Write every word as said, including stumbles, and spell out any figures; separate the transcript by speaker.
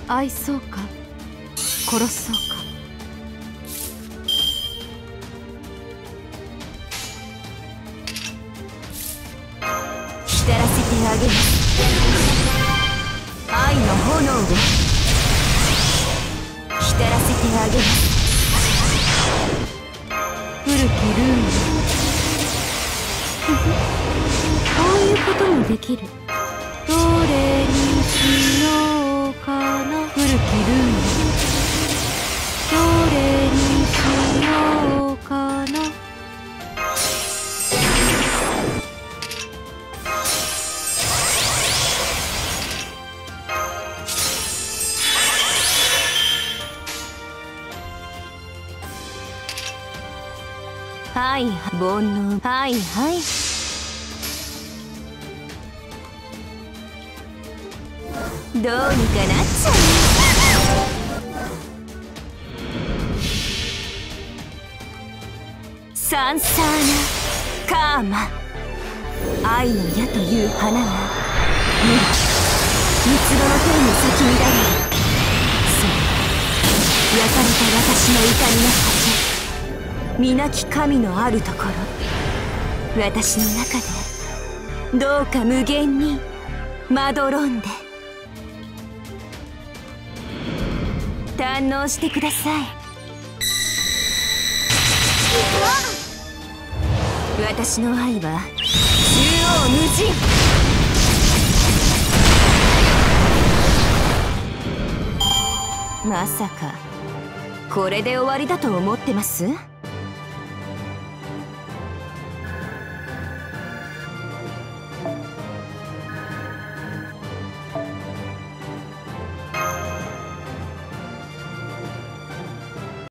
Speaker 1: 愛そうか殺そうか。浸らせてあげる。愛の炎を浸らせてあげる。古きルーンこういうこともできる。どれにしようかな。古きルーンどれにしようかな。はい煩悩はいはいどうにかなっちゃう。サンサーナカーマ愛の矢という花が無三つ葉の手に咲き乱れる。そう焼かれた私の怒りの果て皆き神のあるところ私の中でどうか無限にまどろんで堪能してください。私の愛は縦横無尽。まさかこれで終わりだと思ってます？